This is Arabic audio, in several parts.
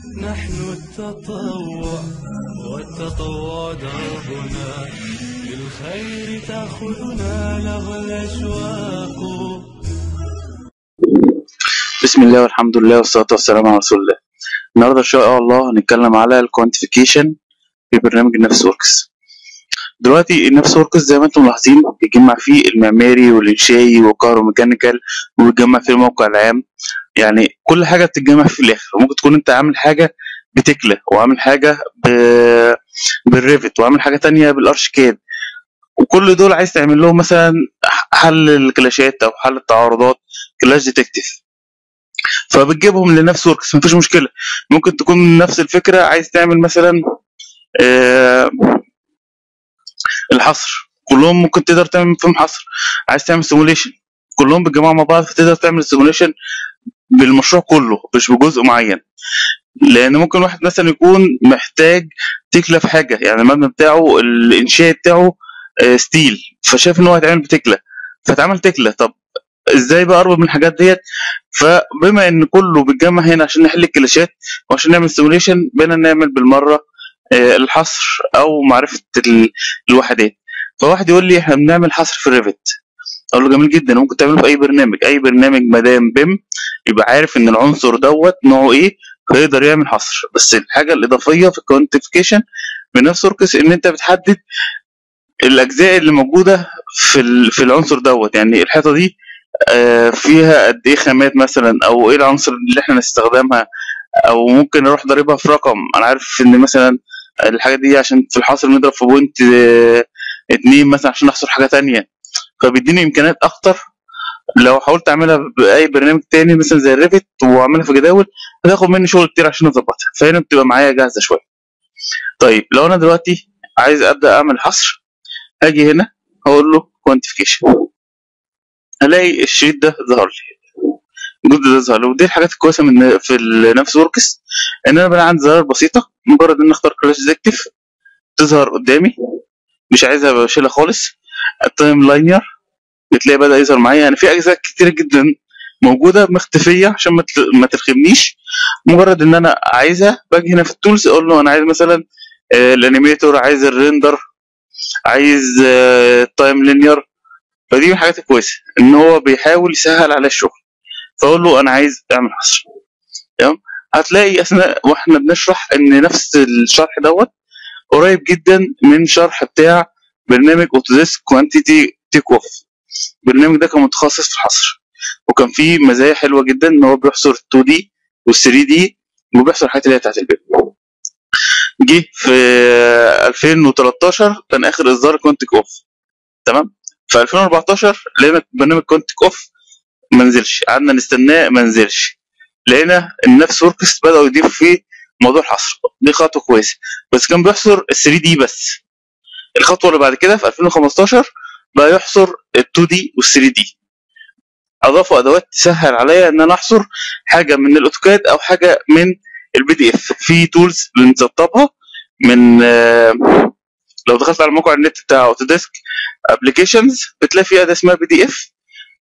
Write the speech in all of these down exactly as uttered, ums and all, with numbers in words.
نحن التطوع والتطوع دربنا، للخير تأخذنا له الأشواق. بسم الله والحمد لله والصلاة والسلام على رسول الله. النهارده إن شاء الله هنتكلم على الكوانتيفيكيشن في برنامج النفس وركس. دلوقتي النفس وركس زي ما انتم ملاحظين بيجمع فيه المعماري والإنشائي والكهروميكانيكال، وبيجمع فيه الموقع العام، يعني كل حاجة بتتجمع في الآخر. ممكن تكون انت عامل حاجة بتكلا، وعامل حاجة ب... بالريفت، وعامل حاجة تانية بالأرشيكاد، وكل دول عايز تعمل لهم مثلا حل الكلاشات أو حل التعارضات، كلاش ديتكتيف، فبتجيبهم لنفس وركس. مفيش مشكله. ممكن تكون نفس الفكره عايز تعمل مثلا آه الحصر، كلهم ممكن تقدر تعمل فيهم حصر. عايز تعمل سيموليشن، كلهم بيتجمعوا مع بعض، فتقدر تعمل سيموليشن بالمشروع كله مش بجزء معين. لان ممكن واحد مثلا يكون محتاج تكله في حاجه، يعني المبنى بتاعه الانشاء بتاعه آه ستيل، فشاف ان هو هيتعمل بتكله فتعمل تكله. طب ازاي بقى اربط من الحاجات ديت؟ فبما ان كله بيتجمع هنا عشان نحل الكلاشات وعشان نعمل سيموليشن، بينا نعمل بالمره الحصر او معرفه الوحدات. فواحد يقول لي احنا بنعمل حصر في الريفت، اقول له جميل جدا، ممكن تعمله في اي برنامج. اي برنامج ما دام بيم يبقى عارف ان العنصر دوت نوعه ايه، فيقدر يعمل حصر. بس الحاجه الاضافيه في الكوانتيفيكيشن بنفس وركس ان انت بتحدد الاجزاء اللي موجوده في في العنصر دوت، يعني الحيطه دي فيها قد ايه خامات مثلا، او ايه العناصر اللي احنا نستخدمها، او ممكن اروح ضاربها في رقم. انا عارف ان مثلا الحاجه دي عشان في الحاصر نضرب في بوينت اتنين مثلا عشان نحصر حاجه تانية، فبيديني امكانيات اكتر. لو حاولت اعملها باي برنامج تاني مثلا زي الريفت واعملها في جداول، هتاخد مني شغل كتير عشان اظبطها، فهنا بتبقى معايا جاهزه شويه. طيب لو انا دلوقتي عايز ابدا اعمل حصر، اجي هنا هقول له كوانتيفيكيشن، هلاقي الشريط ده ظهر لي، الجزء ده ظهر لي. ودي الحاجات الكويسه من في النفس وركس، ان انا بقى عندي زرار بسيطه، مجرد ان اختار كلاش ديتكتيف تظهر قدامي، مش عايزها بشيلها خالص. التايم لاينر بتلاقي بدا يظهر معايا. يعني في اجزاء كتير جدا موجوده مختفيه عشان ما ترخمنيش. مجرد ان انا عايزها باجي هنا في التولز اقول له انا عايز مثلا الانيميتور، عايز الريندر، عايز التايم لينير. فدي من الحاجات الكويسه ان هو بيحاول يسهل على الشغل. فاقول له انا عايز اعمل حصر، تمام. هتلاقي اثناء واحنا بنشرح ان نفس الشرح دوت قريب جدا من شرح بتاع برنامج اوتوديسك كوانتيتي تيك اوف. البرنامج ده كان متخصص في الحصر، وكان فيه مزايا حلوه جدا ان هو بيحصر اتنين دي وال3 دي، وبيحصر الحاجات اللي هي بتاعت البيم. جه في ألفين وتلتاشر كان اخر اصدار كونتيك اوف، تمام. في ألفين واربعتاشر لقينا برنامج كونتيك اوف ما نزلش، قعدنا نستناه ما نزلش. لقينا النفس وركس بدأوا يضيفوا فيه موضوع الحصر، دي خطوه كويسه، بس كان بيحصر ال3 دي بس. الخطوه اللي بعد كده في ألفين وخمستاشر بقى يحصر ال2 دي وال3 دي. اضافوا ادوات تسهل عليا ان انا احصر حاجه من الاوتوكاد او حاجه من البي دي اف. في تولز بنسطبها من لو دخلت على موقع النت بتاع اوتوديسك ابلكيشنز بتلاقي في اداه اسمها بي دي اف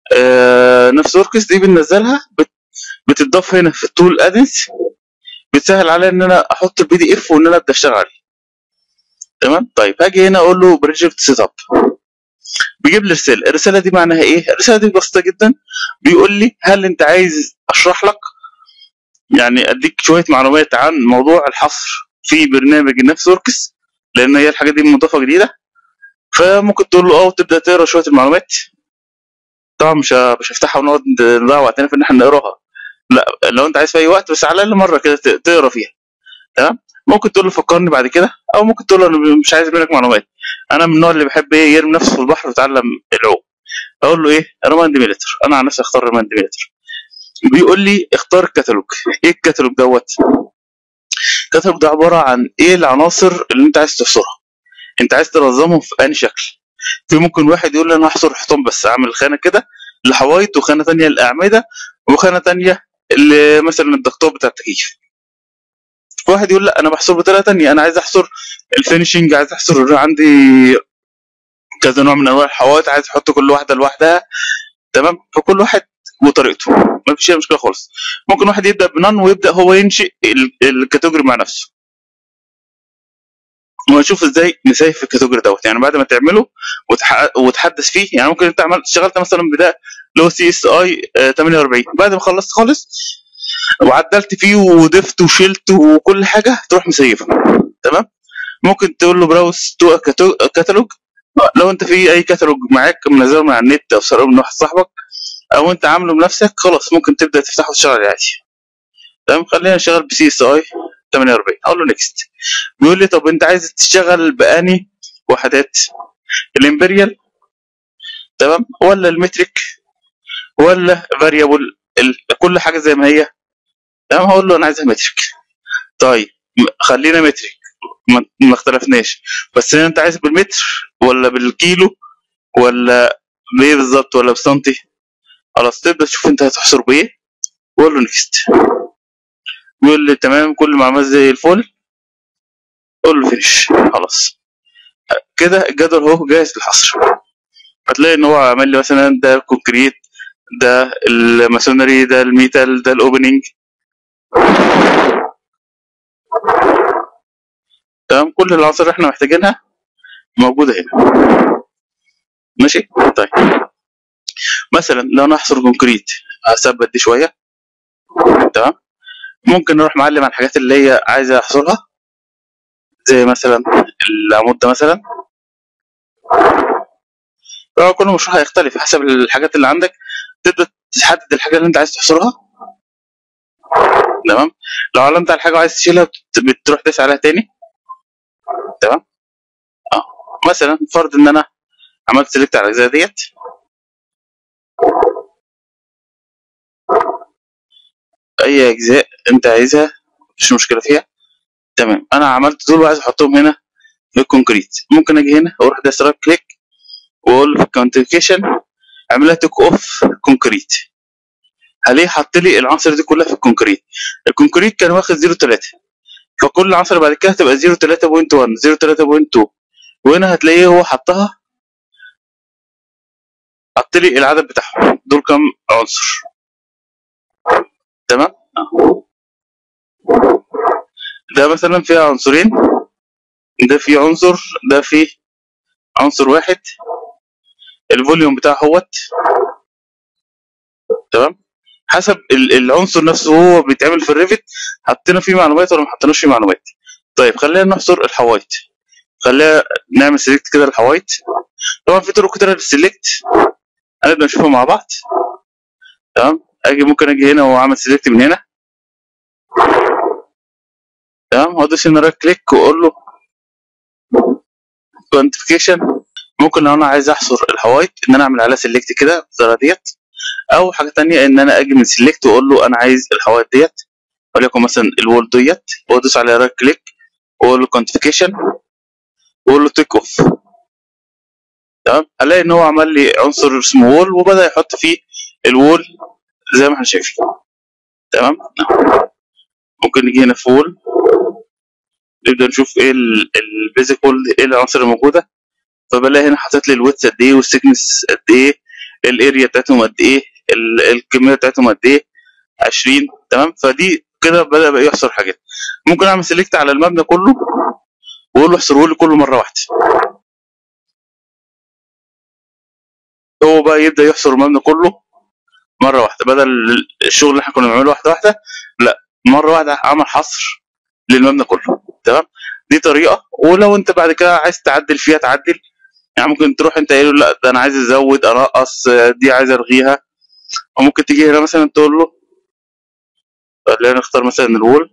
نفس وركس، دي بننزلها بتضاف هنا في التول ادنس، بتسهل عليا ان انا احط البي دي اف وان انا ابدا اشتغل عليه، تمام. طيب هاجي هنا اقول له بروجكت سيت اب، بيجيب لي رساله. الرساله دي معناها ايه؟ الرساله دي بسيطه جدا، بيقول لي هل انت عايز اشرح لك، يعني اديك شويه معلومات عن موضوع الحصر في برنامج النفس وركس، لان هي الحاجه دي مضافه جديده. فممكن تقول له اه وتبدا تقرا شويه المعلومات. طبعا مش مش هفتحها ونقعد نضيع وقتنا في ان احنا نقراها، لا، لو انت عايز في اي وقت بس على الاقل مره كده تقرا فيها، تمام. ممكن تقول له فكرني بعد كده، او ممكن تقول له انا مش عايز منك معلومات، انا من النوع اللي بيحب ايه يرمي نفسه في البحر ويتعلم العوم. اقول له ايه؟ رماند ميلتر. انا عن نفسي اختار رماند ميلتر. بيقول لي اختار الكتالوج. ايه الكتالوج دوت؟ الكتالوج ده عباره عن ايه العناصر اللي انت عايز تحصرها، انت عايز تنظمهم في انهي شكل. في ممكن واحد يقول لي انا هحصر حيطان بس، اعمل خانه كده للحوايط، وخانه ثانيه للاعمده، وخانه ثانيه اللي مثلا الضغطات بتاع التكييف. واحد يقول لا انا بحصر بطريقه ثانيه، انا عايز احصر الفينشنج، عايز احصر عندي كذا نوع من انواع الحوايط، عايز احط كل واحده لوحدها، تمام. فكل واحد وطريقته، ما فيش اي مشكله خالص. ممكن واحد يبدا بنان ويبدا هو ينشئ الكاتيجوري مع نفسه، ونشوف ازاي نسيف الكاتيجوري دوت. يعني بعد ما تعمله وتح... وتحدث فيه، يعني ممكن انت عملت اشتغلت مثلا بدايه اللي هو سي اس اي ثمانية وأربعين، بعد ما خلصت خالص وعدلت فيه وضفت وشلت وكل حاجه تروح مسيفه. تمام. ممكن تقول له براوس تو كاتالوج، لو انت في اي كاتالوج معاك منزله من على النت او سرقه من واحد صاحبك او انت عامله بنفسك، خلاص ممكن تبدا تفتحه وتشتغل عليه عادي. تمام. خلينا نشتغل بسي اس اي ثمانية وأربعين، اقول له نيكست. بيقول لي طب انت عايز تشتغل باني وحدات، الامبريال تمام ولا المترك ولا فاريبل، كل حاجه زي ما هي. تمام. هقول له انا عايزها مترك. طيب خلينا مترك، ما ما اختلفناش، بس انت عايز بالمتر ولا بالكيلو ولا بايه بالظبط ولا بسنتي؟ خلاص تبدا تشوف انت هتحصر بايه، وقول له نيكست. يقول لي تمام كل معلومات زي الفل، قول له فينش. خلاص كده الجدول اهو جاهز للحصر. هتلاقي ان هو عمل لي مثلا ده الكونكريت، ده الماسونري، ده الميتال، ده الاوبننج. تمام. كل العناصر اللي احنا محتاجينها موجوده هنا. ماشي. طيب مثلا لو انا احصر كونكريت هثبت دي شويه. تمام. ممكن نروح معلم على الحاجات اللي هي عايزه احصرها، زي مثلا العمود ده مثلا. كل مشروع هيختلف حسب الحاجات اللي عندك، تبدا تحدد الحاجه اللي انت عايز تحصرها. تمام. لو علمت على حاجه وعايز تشيلها بتروح تسعى عليها تاني. تمام. اه مثلا فرض ان انا عملت سيلكت على الاجزاء ديت، اي اجزاء انت عايزها مفيش مشكله فيها. تمام. انا عملت دول وعايز احطهم هنا في الكونكريت، ممكن اجي هنا واروح دايس رايت كليك واقول له في الكونتيكيشن اعملها توك اوف كونكريت. هلاقيه حط لي العناصر دي كلها في الكونكريت. الكونكريت كان واخد صفر فاصلة ثلاثة، فكل العناصر بعد كده هتبقى صفر فاصلة ثلاثة واحد صفر فاصلة ثلاثة واحد اتنين، وهنا هتلاقيه هو حطها، حط لي العدد بتاعهم دول كام عنصر. تمام. ده مثلا فيها عنصرين، ده فيه عنصر، ده فيه عنصر واحد، الفوليوم بتاعه اهوت. تمام. حسب العنصر نفسه هو بيتعمل في الريفت حطينا فيه معلومات ولا ما حطيناش فيه معلومات. طيب خلينا نحصر الحوايط، خلينا نعمل سيلكت كده الحوايط. طبعا في طرق كتير للسيلكت هنبدا نشوفها مع بعض. تمام. اجي ممكن اجي هنا واعمل سيلكت من هنا. تمام. وادوس هنا رايت كليك واقول له كوانتيفيكيشن. ممكن لو انا عايز احصر الحوايط ان انا اعمل عليها سيلكت كده بالطريقه ديت، او حاجه ثانيه ان انا اجي من سيلكت واقول له انا عايز الحوايط ديت، وليكن مثلا الوول ديت، وادوس على رايت كليك واقول له كوانتيفيكيشن واقول له تيك اوف. تمام. الاقي ان هو عمل لي عنصر اسمه وول وبدا يحط فيه الوول زي ما احنا شايفين. تمام. ممكن نيجي هنا في وول نبدا نشوف ايه البيزك وول، ايه العناصر الموجوده. فبلاقي هنا حاطط لي الويتس قد ايه والسيكنس قد ايه، الاريا بتاعتهم قد ايه، الكميه بتاعتهم قد ايه، عشرين. تمام. فدي كده بدا بقى يحصر حاجات. ممكن اعمل سيلكت على المبنى كله واقول له احصره لي كله مره واحده، هو بقى يبدا يحصر المبنى كله مره واحده، بدل الشغل اللي احنا كنا بنعمله واحده واحده، لا مره واحده عمل حصر للمبنى كله. تمام. دي طريقه. ولو انت بعد كده عايز تعدل فيها تعدل، يعني ممكن تروح انت قايل له لا ده انا عايز ازود انقص دي عايز الغيها، وممكن تيجي هنا مثلا تقول له خلينا نختار مثلا الوول.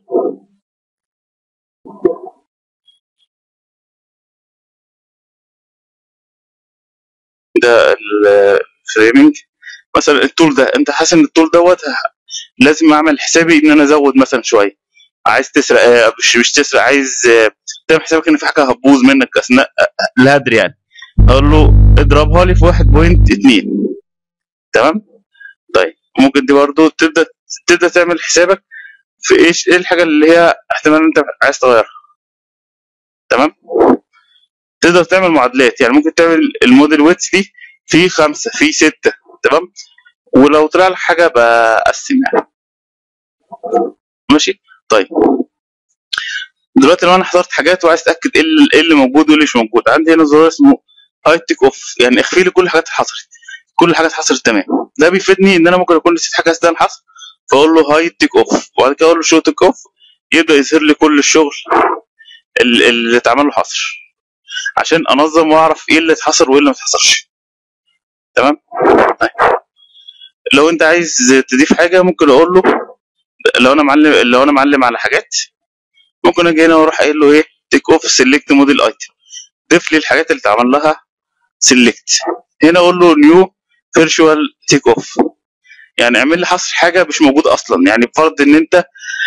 ده الفريمنج مثلا التول ده، انت حاسس ان التول دوت لازم اعمل حسابي ان انا ازود مثلا شويه، عايز تسرق آه، مش مش تسرق، عايز آه، تعمل حسابك ان في حاجه هتبوظ منك اثناء آه، الهدر يعني، اقول له اضربها لي في واحد فاصلة اتنين. تمام. طيب ممكن دي برضو تبدا تبدا تعمل حسابك في ايش ايه الحاجه اللي هي احتمال انت عايز تغيرها. تمام. تقدر تعمل معادلات، يعني ممكن تعمل الموديل ويتس دي في خمسه في سته. تمام. ولو طلع لك حاجه بقسم يعني. ماشي. طيب دلوقتي لو انا حضرت حاجات وعايز اتاكد ايه اللي, إيه اللي موجود وايه اللي مش موجود، عندي هنا زرار اسمه هايد تيك اوف، يعني اخفي لي كل الحاجات اللي حصلت، كل الحاجات حصلت تمام. ده بيفيدني ان انا ممكن اكون نسيت حاجه اثناء الحصر، فاقول له هايد تيك اوف وبعد كده اقول له شو تيك اوف، يبدا يظهر لي كل الشغل اللي اللي اتعمل له حصر، عشان انظم واعرف ايه اللي اتحصر وايه اللي ما اتحصرش. تمام. طيب لو انت عايز تضيف حاجه ممكن اقول له، لو انا معلم لو انا معلم على حاجات ممكن اجي هنا واروح قايل له ايه تيك اوف سيلكت موديل ايتم، ضيف لي الحاجات اللي اتعمل لها سيلكت. هنا اقول له نيو فيرتشوال تيك اوف، يعني اعمل لي حصر حاجه مش موجوده اصلا. يعني بفرض ان انت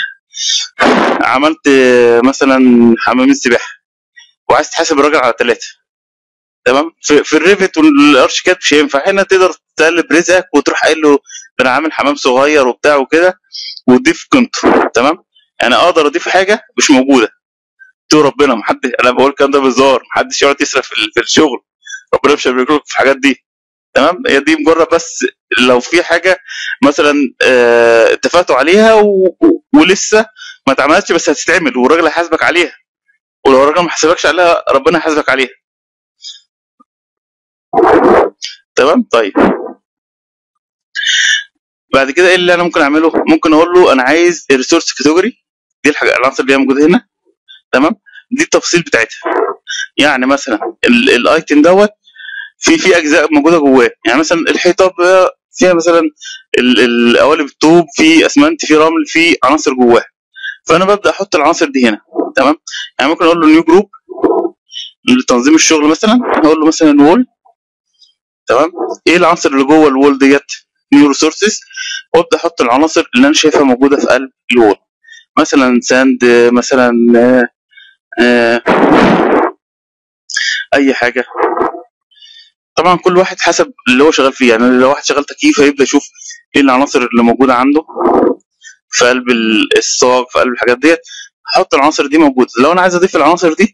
عملت مثلا حمام السباحه وعايز تحاسب الراجل على ثلاثه، تمام، في, في الريفت والارشيكاد مش هينفع. هنا تقدر تقلب رزقك وتروح قايل له ده انا عامل حمام صغير وبتاع وكده وتضيف قيمته. تمام. يعني اقدر اضيف حاجه مش موجوده. تو ربنا ما حد، انا بقول الكلام ده بهزار، ما حدش يقعد يسرف في, في الشغل، ربنا مش هيبارك لك في الحاجات دي. تمام. هي دي مجرد بس لو في حاجه مثلا اه اتفقتوا عليها و... ولسه ما اتعملتش بس هتتعمل والراجل هيحاسبك عليها، ولو الراجل ما حاسبكش عليها ربنا هيحاسبك عليها. تمام. طيب بعد كده ايه اللي انا ممكن اعمله؟ ممكن اقول له انا عايز الريسورس كاتيجوري، دي الحاجه العناصر اللي هي موجوده هنا. تمام. دي التفاصيل بتاعتها، يعني مثلا الايتم دوت في في اجزاء موجوده جواه، يعني مثلا الحيطه فيها مثلا القوالب الطوب، في اسمنت، في رمل، في عناصر جواها، فانا ببدا احط العناصر دي هنا. تمام. يعني ممكن اقول له نيو جروب لتنظيم الشغل، مثلا هقول له مثلا وول. تمام. ايه العناصر اللي جوه الوول ديت؟ نيو ريسورسز، وابدا احط العناصر اللي انا شايفها موجوده في قلب الوول، مثلا ساند، مثلا آه آه اي حاجه. طبعا كل واحد حسب اللي هو شغال فيه، يعني لو واحد شغال تكييف هيبدا يشوف ايه العناصر اللي موجوده عنده في قلب الصاج، في قلب الحاجات ديت، احط العناصر دي موجوده. لو انا عايز اضيف العناصر دي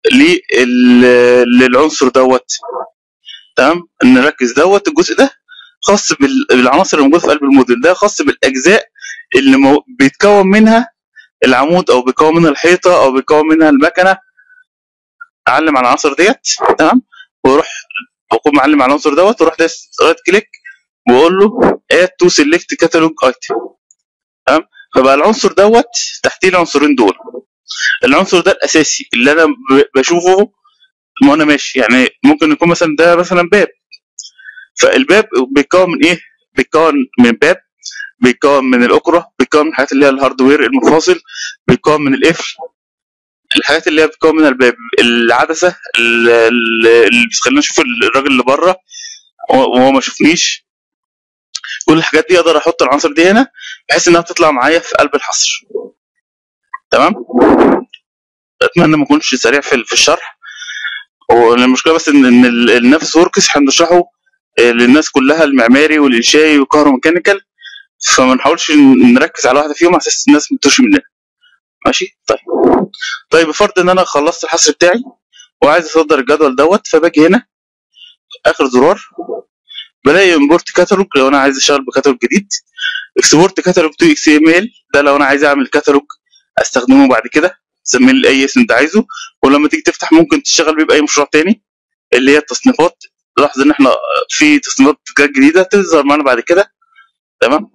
للعنصر دوت، تمام، نركز دوت الجزء ده خاص بالعناصر الموجوده في قلب الموديل، ده خاص بالاجزاء اللي مو... بيتكون منها العمود او بيتكون منها الحيطه او بيتكون منها المكنه. اعلم على العناصر ديت، تمام، واروح اكون معلم على العنصر دوت واروح دايس رايت كليك واقول له اد تو سيلكت كاتالوج ايتم. تمام. فبقى العنصر دوت تحتيه العنصرين دول. العنصر ده الاساسي اللي انا بشوفه ما انا ماشي، يعني ممكن يكون مثلا ده مثلا باب، فالباب بيتكون من ايه؟ بيتكون من باب، بيتكون من الاكره، بيتكون من الحاجات اللي هي الهاردوير المنفصل، بيتكون من القفل، الحاجات اللي هي بتتكون منها الباب، العدسه اللي بتخلينا نشوف الراجل اللي بره وهو ما شافنيش. كل الحاجات دي اقدر احط العناصر دي هنا بحيث انها تطلع معايا في قلب الحصر. تمام. اتمنى ما اكونش سريع في في الشرح، والمشكله بس ان ان النفس وركس هنشرحه للناس كلها، المعماري والانشائي والكهروميكانيكال، فما نحاولش نركز على واحده فيهم على اساس الناس ما تتوهش مننا. ماشي. طيب طيب بفرض ان انا خلصت الحصر بتاعي وعايز اصدر الجدول دوت، فباجي هنا اخر زرار بلاقي امبورت كاتالوج لو انا عايز اشتغل بكاتالوج جديد، اكسبورت كاتالوج تو اكس ام ال ده لو انا عايز اعمل كاتالوج استخدمه بعد كده، سميه لي اي اسم انت عايزه، ولما تيجي تفتح ممكن تشتغل بيه باي مشروع تاني اللي هي التصنيفات. لاحظ ان احنا في تصنيفات جديده تظهر معانا بعد كده. تمام.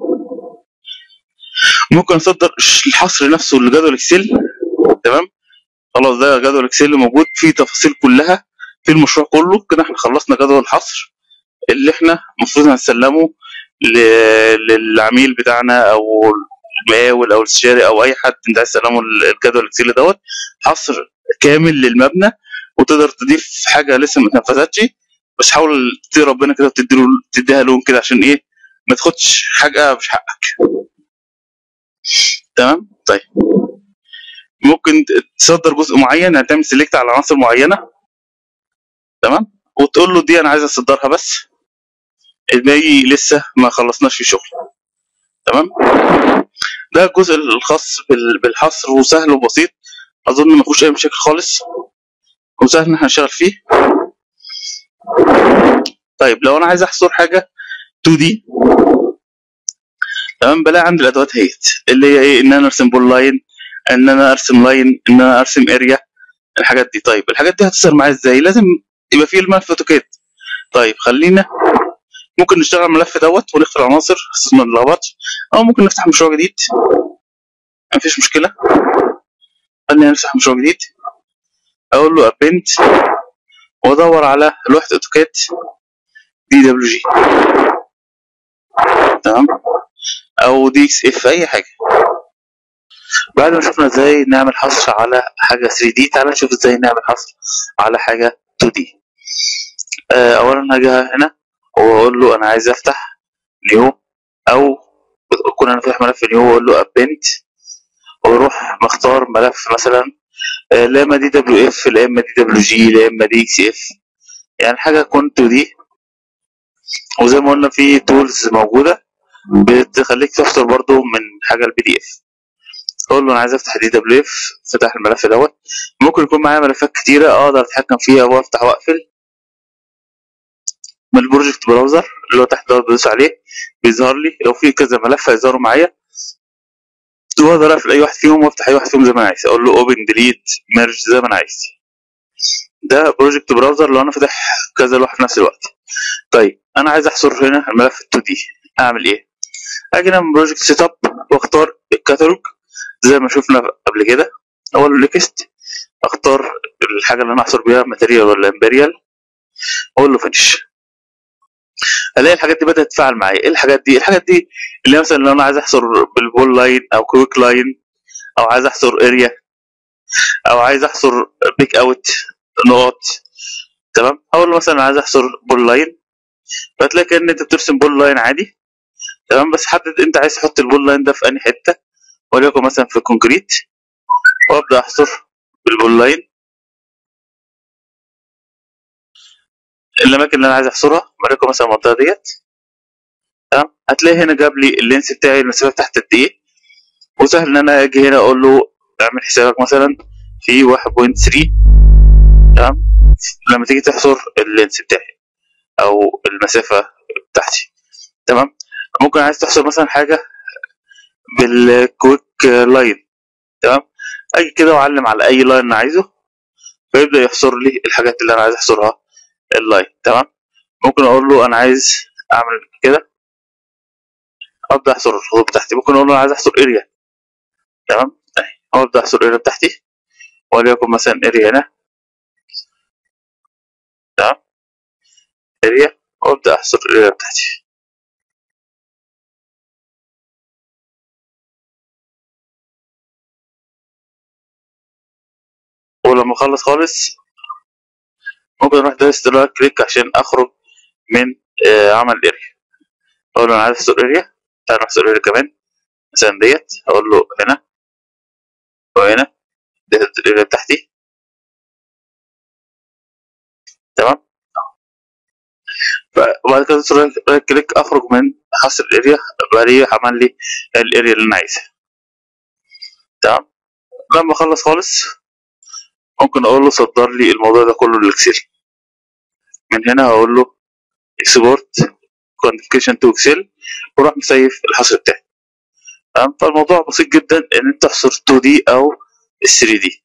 ممكن اصدر الحصر نفسه لجدول اكسل. تمام. خلاص ده جدول اكسل موجود فيه تفاصيل كلها في المشروع كله. كده احنا خلصنا جدول الحصر اللي احنا المفروض هنسلمه للعميل بتاعنا او المقاول او الاستشاري او اي حد انت عايز تسلمه الجدول الاكسل دوت، حصر كامل للمبنى، وتقدر تضيف حاجه لسه ما اتنفذتش، بس حاول تدي ربنا كده وتديله تديها لون كده عشان ايه ما تاخدش حاجه مش حقك. تمام. طيب ممكن تصدر جزء معين، يعني تعمل سيلكت على عناصر معينه، تمام، وتقول له دي انا عايز اصدرها بس، الباقي لسه ما خلصناش في شغل. تمام. ده الجزء الخاص بالحصر وسهل وبسيط، اظن ما فيهوش اي مشاكل خالص وسهل ان احنا نشتغل فيه. طيب لو انا عايز احصر حاجه تو دي. تمام، بلاقي عندي الادوات اهيت اللي هي ايه، ان انا ارسم بول لاين، ان انا ارسم لاين، ان انا ارسم اريا، الحاجات دي. طيب الحاجات دي هتظهر معايا ازاي؟ لازم يبقى فيه الملف اوتوكاد. طيب خلينا ممكن نشتغل الملف دوت ونخفي العناصر بس ما نلخبطش، او ممكن نفتح مشروع جديد مفيش مشكله. خلينا نفتح مشروع جديد، اقول له ابنت وادور على لوحه اوتوكاد دي دبليو جي، تمام، او دي اكس اف، اي حاجه. بعد ما شفنا ازاي نعمل حصر على حاجه ثري دي، تعالى نشوف ازاي نعمل حصر على حاجه تو دي. آه، اولا هاجي هنا واقول له انا عايز افتح نيو، او اكون انا فاتح ملف نيو واقول له ابنت، واروح مختار ملف مثلا آه، لا اما دي دبليو اف، لا اما دي دبليو جي، لا اما دي اكس اف، يعني حاجه تكون تو دي. وزي ما قلنا في تولز موجوده بتخليك تختار برضو من حاجه البي دي اف. اقول له انا عايز افتح دي دبليو اف، فتح الملف دوت. ممكن يكون معايا ملفات كتيره اقدر اتحكم فيها وافتح واقفل من البروجكت براوزر اللي هو تحت دوت، بدوس عليه بيظهر لي لو في كذا ملف هيظهروا معايا، واقدر اقفل اي واحد فيهم وافتح اي واحد فيهم زي ما انا عايز. اقول له اوبن ديليت ميرج زي ما انا عايز. ده بروجكت براوزر لو انا فاتح كذا لوحه في نفس الوقت. طيب انا عايز احصر هنا الملف تو دي، اعمل ايه؟ اجي هنا من بروجكت سيت اب واختار الكتالوج زي ما شفنا قبل كده. اقول له نيكست، اختار الحاجه اللي انا احصر بيها ماتيريال ولا امبريال، اقول له فينش. الاقي الحاجات دي بدات تتفاعل معايا. ايه الحاجات دي؟ الحاجات دي اللي مثلا لو انا عايز احصر بالبول لاين او كويك لاين، او عايز احصر اريا، او عايز احصر بيك اوت نقط، تمام. اقول له مثلا عايز احصر بول لاين، فتلاقي كأن انت بترسم بول لاين عادي، تمام، بس حدد انت عايز تحط البول لاين ده في انهي حته، وليكن مثلا في الكونكريت، وابدا احصر بالبول لاين الاماكن اللي انا عايز احصرها، وليكن مثلا المنطقه ديت، تمام. هتلاقي هنا جاب لي اللينس بتاعي المسافه تحت قد ايه، وسهل ان انا اجي هنا اقول له اعمل حسابك مثلا في واحد فاصلة ثلاثة، تمام، لما تيجي تحصر اللينس بتاعي او المسافه بتاعتي، تمام. ممكن عايز تحصر مثلا حاجه بالكويك لاين، تمام، اجي كده واعلم على اي لاين انا عايزه فيبدا يحصر لي الحاجات اللي انا عايز احصرها اللاين، تمام. ممكن اقول له انا عايز اعمل كده ابدا احصر الخطوط بتاعتي. ممكن اقول له انا عايز احصر اريا، تمام، اهي ابدا احصر اريا بتاعتي، وليكن مثلا اريا هنا، تمام، اريا، وابدا احصر الاريا بتاعتي. ولما اخلص خالص ممكن اروح دايس دراج كليك عشان اخرج من آه عمل اريا. اقول له انا عايز احصر اريا، تعالى احصر اريا كمان مثلا ديت، اقول له هنا وهنا، ديت الاريا بتاعتي، تمام. وبعد كده رايت كليك اخرج من حصر الاريا، بقى لي عمل لي الاريا اللي انا عايزها، تمام. لما اخلص خالص ممكن اقول له صدر لي الموضوع ده كله للاكسل. من هنا هقول له اكسبورت كوانتيفيكيشن تو اكسل، واروح مسيف الحصر بتاعي، تمام. فالموضوع بسيط جدا ان انت تحصر تو دي او ثري دي.